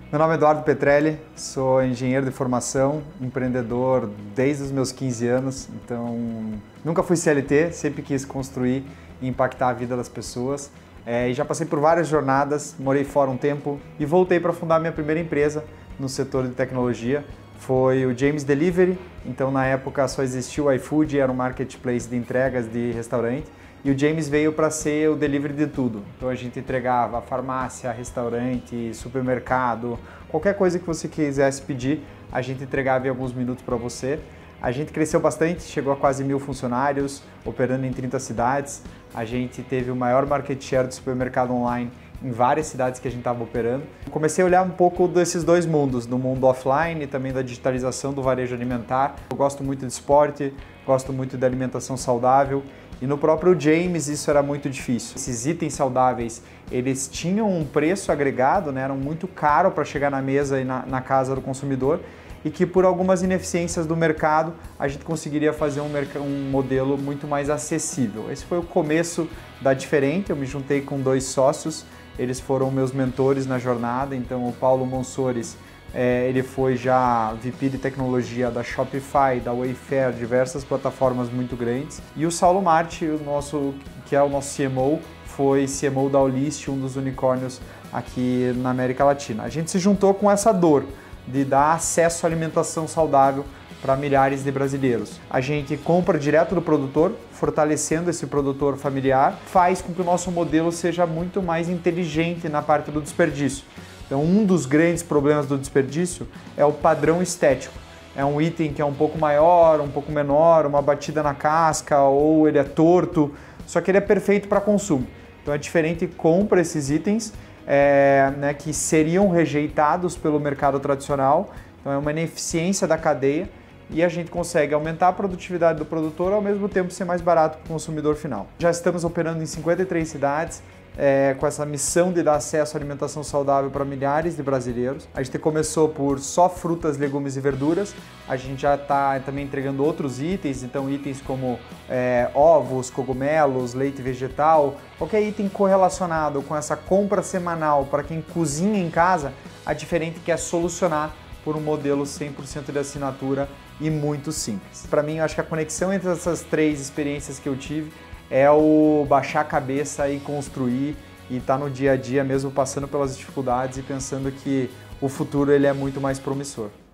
Meu nome é Eduardo Petrelli, sou engenheiro de formação, empreendedor desde os meus 15 anos, então nunca fui CLT, sempre quis construir e impactar a vida das pessoas. E já passei por várias jornadas, morei fora um tempo e voltei para fundar minha primeira empresa no setor de tecnologia. Foi o James Delivery, então na época só existia o iFood, era um marketplace de entregas de restaurante. E o James veio para ser o delivery de tudo. Então a gente entregava farmácia, restaurante, supermercado, qualquer coisa que você quisesse pedir, a gente entregava em alguns minutos para você. A gente cresceu bastante, chegou a quase 1000 funcionários, operando em 30 cidades. A gente teve o maior market share de supermercado online em várias cidades que a gente estava operando. Comecei a olhar um pouco desses dois mundos, do mundo offline e também da digitalização do varejo alimentar. Eu gosto muito de esporte, gosto muito de alimentação saudável. E no próprio James isso era muito difícil. Esses itens saudáveis, eles tinham um preço agregado, né? Eram muito caros para chegar na mesa e na casa do consumidor, e que por algumas ineficiências do mercado a gente conseguiria fazer um modelo muito mais acessível. Esse foi o começo da Diferente. Eu me juntei com 2 sócios, eles foram meus mentores na jornada. Então o Paulo Monsores, ele foi já VP de tecnologia da Shopify, da Wayfair, diversas plataformas muito grandes. E o Saulo Marti, que é o nosso CMO, foi CMO da Olist, um dos unicórnios aqui na América Latina. A gente se juntou com essa dor de dar acesso à alimentação saudável para milhares de brasileiros. A gente compra direto do produtor, fortalecendo esse produtor familiar, faz com que o nosso modelo seja muito mais inteligente na parte do desperdício. Então, um dos grandes problemas do desperdício é o padrão estético. É um item que é um pouco maior, um pouco menor, uma batida na casca, ou ele é torto, só que ele é perfeito para consumo. Então, a Diferente compra esses itens que seriam rejeitados pelo mercado tradicional. Então, é uma ineficiência da cadeia e a gente consegue aumentar a produtividade do produtor, ao mesmo tempo ser mais barato para o consumidor final. Já estamos operando em 53 cidades, com essa missão de dar acesso à alimentação saudável para milhares de brasileiros. A gente começou por só frutas, legumes e verduras. A gente já está também entregando outros itens, então itens como ovos, cogumelos, leite vegetal, qualquer item correlacionado com essa compra semanal para quem cozinha em casa. A Diferente quer solucionar por um modelo 100% de assinatura e muito simples. Para mim, eu acho que a conexão entre essas 3 experiências que eu tive é o baixar a cabeça e construir e estar no dia a dia mesmo passando pelas dificuldades e pensando que o futuro ele é muito mais promissor.